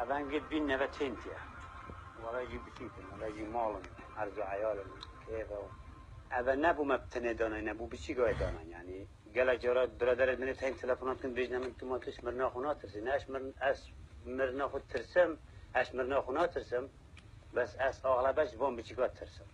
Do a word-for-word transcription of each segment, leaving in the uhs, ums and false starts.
أبان قد بين نبتين تيا ولا يجي بتيكن ولا يجي مالن أرجع عيالن كيف هو أبان نبو مبتنى دانا نبو بشي قاعد دانا يعني قال جرات برادر من تين تلفونات كن بيجنا من توماتش مرنا خونات ترسم أش مرن أس مرنا خود ترسم أش مرنا خونات ترسم بس أس أغلبش بوم بشي قاعد ترسم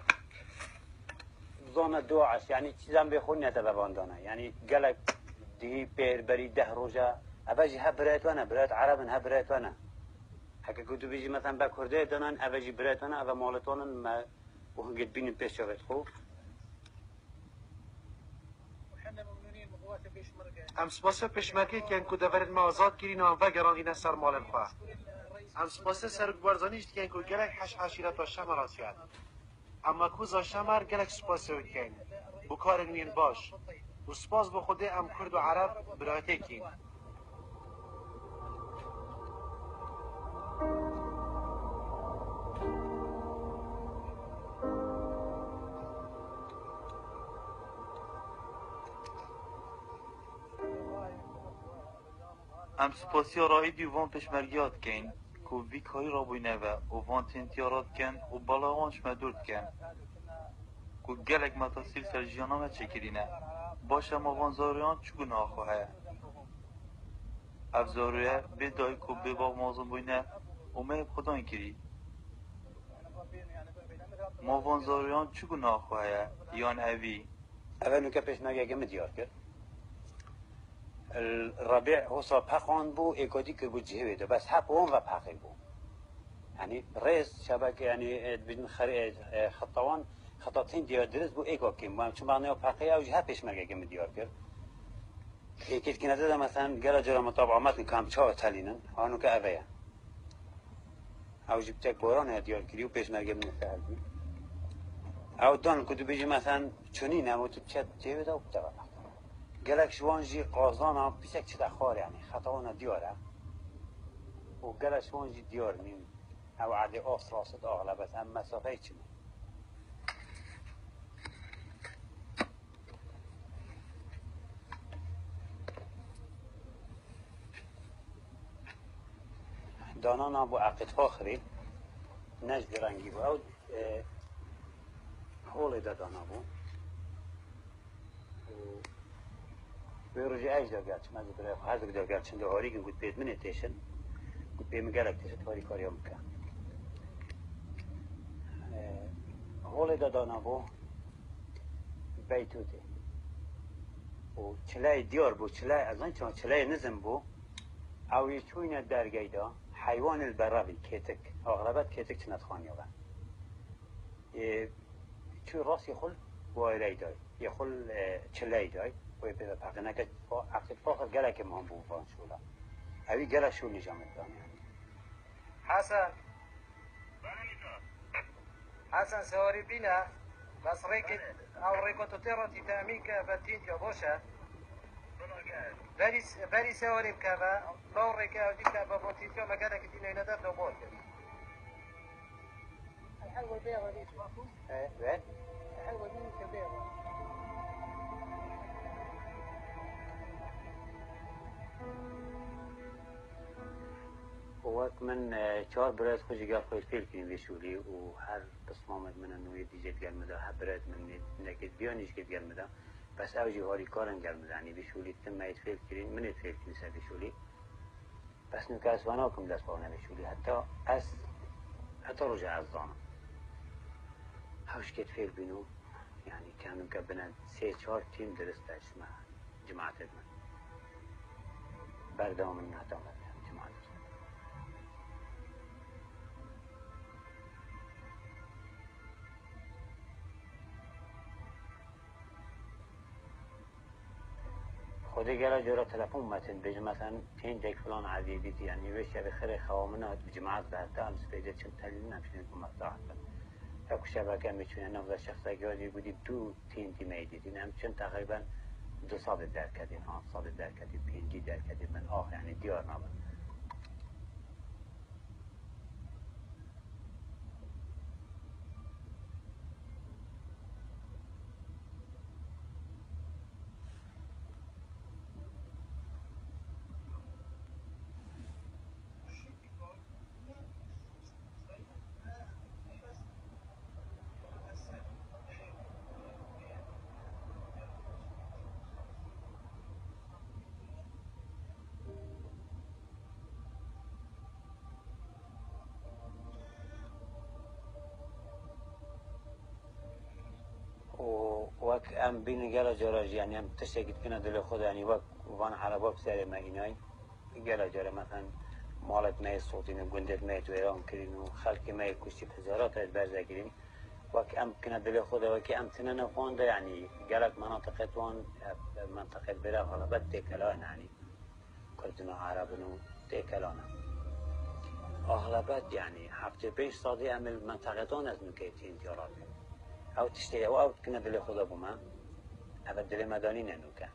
زانا دوعش يعني چیزام بخون نتبه باندانه يعني قال دی پیر بری ده روزه اوجی هبرات وانا برات عربن هبرات وانا حكا كنتو بيجي مثلا بكردية دانان اوجی برات وانا او مالتوانن ما وهنجد بين بيش شغلت خو وحنا ممنونين بقوات بيشمركة ام سپاس پشمرگه که انکو دورد ما آزاد گیرین و گرانگین سر مال الخواه ام سپاس سرگبارزانیش که انکو گلک حش حشیرت و شمر آسیاد اما کوزا شمر گلک سپاس رو کن بکارنین باش و سپاس با خوده ام کرد و عرب براته کین ام سپاسی راهی دیوان پشمرگیات کن که وی کاری را بوینه و وان تنتیارات کن و بلاوانش مدورد کن که گلک متاسیل سر جیانامه چکرینه باشه ما وان زاریان چگونه آخواه اف زاریه بدای که بباق مازم بوینه و مهب خداین کری ما وان زاریان چگونه آخواه یان اوی اولو که پشمرگه گمه دیار کرد الربيع هو صار بخون بو إيكودي كبو جهوده بس حب وين وبحقي بو يعني رئيس شبكة يعني بدن خري خطوان خطوتين ديار درس بو إيكو كيم ما شو معناه بحقي أو جهة بيشمرجع كم ديار كر إيكيد كنا ده مثلا جرا جرا مطابعات كام شاو تالينن هانو كأبيا أو جبتك بوران هديار كريو بيشمرجع من فعل أو دون كده بيجي مثلا شنين أو تبشت جهوده وبتاع گلک شوانجی قازانا پیشک چه دخوار يعني خطاونا دیاره و گلک شوانجی دیار نیم او عدی آف راست اغلبت هم مسافه چنه دانانا بو عقد فاخری نجد رنگی بو او حول دا دانا بو بيرجع ايش دقات ما ادري هذا دقات شنو هوريك قلت بيت من تيشن قلت بيت مقالك تيشن هوري كار يوم كان هول دا دانا بو بيتوتي وشلاي ديار بو شلاي اظن شلون شلاي نزم بو او يشوين الدرجه دا حيوان البراوي كيتك اغلبت كيتك كنت خانيوبا شو راس يخل وايلاي داي يخل شلاي داي وی به پقنه که عقد فاخر گله که مهم بود فان شولا اوی گله شو نجام دانه حسن حسن سواري بينا بس ريكت او ريكوتو تيرتي تاميك باتين يا بوشا بري بري سواري بكذا لو ريكا وديك بابوتيتيو ما قالك دينا ينادر لو بوت الحلوة البيضة دي اسمها ايه وين الحلوة دي البيضة وقت من چهار براد خوشی گل خوش فیل کنیم بشوری و هر تصمامت من انوی دیجت گل مده هر براد من نکت بیانیش که گل مده بس اوجی هاری کارن گل مده یعنی بشوری تم مایت فیل کنین منت فیل کنی سر بشوری بس نو که اسوانا کم دست باونه بشوری حتی از حتی رجع از دانم هاوش کت فیل بینو يعني كانوا كبنا سي چهار تيم درستش مع جماعتنا بردام من نهتم جماعتنا خودی گلا جورا تلفن متن بيجي مثلا تين ديك فلان عزيزي يعني ويش بخير خوامنا بجماعات بعدها امس بيجي چن تلين نمشي نكون مصلحة فكو شبكة میتونه نوع شخصی گاهی بودی دو تین تیمی دیدین همچنین تقریبا دو سال در کردین ها سال در کردین پنجی در کردین من آخ یعنی دیار نبود وقت ام بین گلا جراج یعنی هم تشکیل کنه دل خود یعنی وقت وان عربا بسیاری ما اینای گلا جرا مثلا مالت ما صوتی نه گندت ما تو ایران کردین و خلق ما کشتی هزارات از برزه کردین وقت ام کنه دل خود وقت ام تنه نفونده یعنی گلک مناطق توان منطقه برا حالا بد تکلان یعنی کردن عرب نو تکلانه اغلبت یعنی هفته پیش ساده عمل منطقه تان از نکته انتیارات او تشتهی او او کنه دل خدا بومه او دل مدانی ننوکه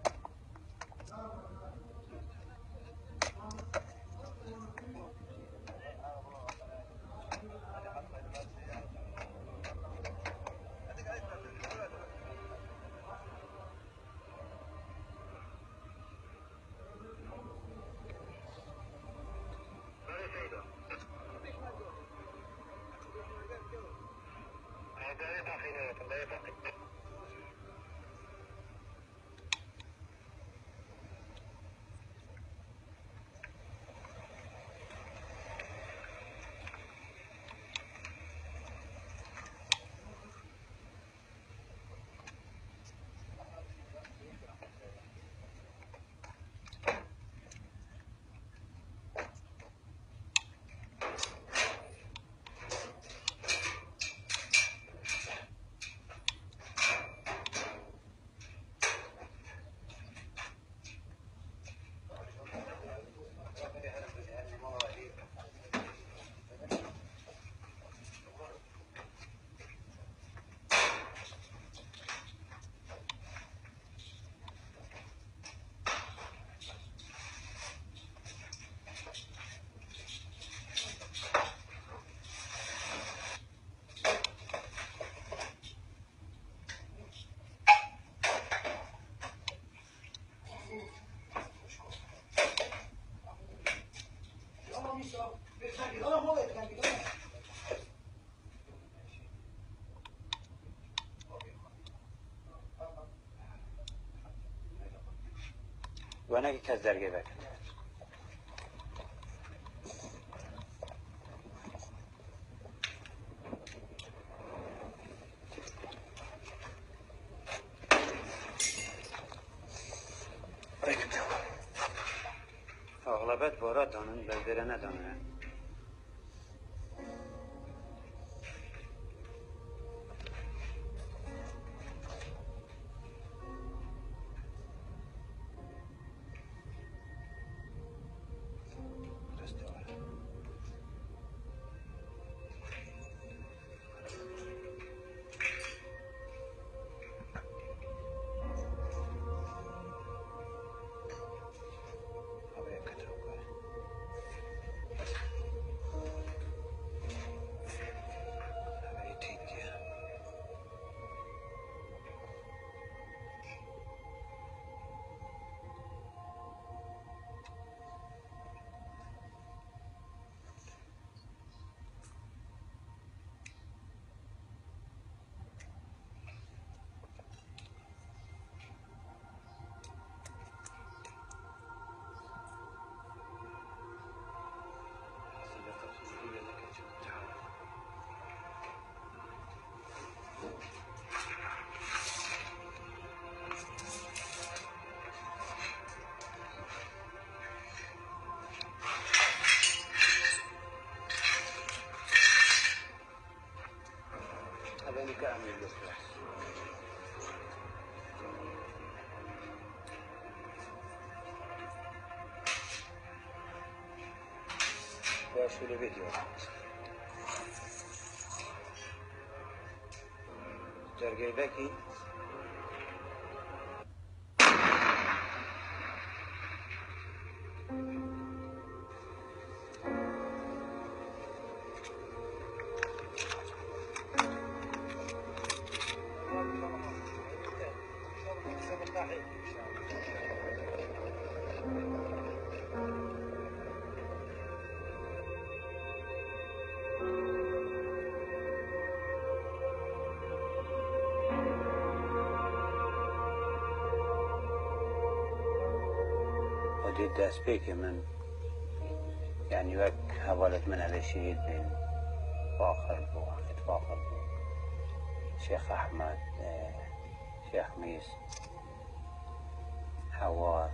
وانا که کس درگه بکن اغلبت بارا دانن بلدره ندانن كامل الإصلاح واشو الفيديو ترجع باكي ودي داس بيك من يعني وك هولت من على شهيد بين فاخر بو فاخر بو شيخ أحمد شيخ ميس حوار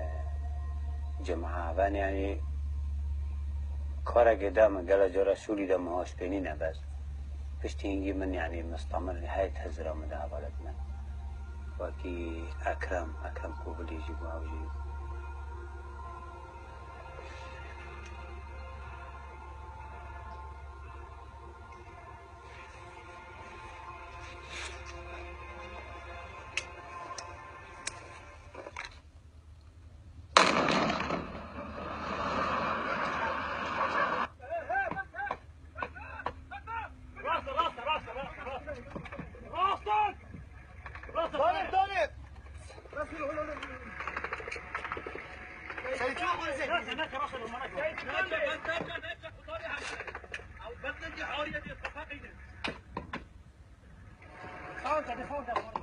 جمعه بان يعني کار قدام قال جرا شولي ده ماهاش بينينا بس بشتينجي من يعني مستمر نهاية هزرة من ده بلدنا وكي أكرم أكرم كوبلي يجيبوا عوجي Sound, the phone,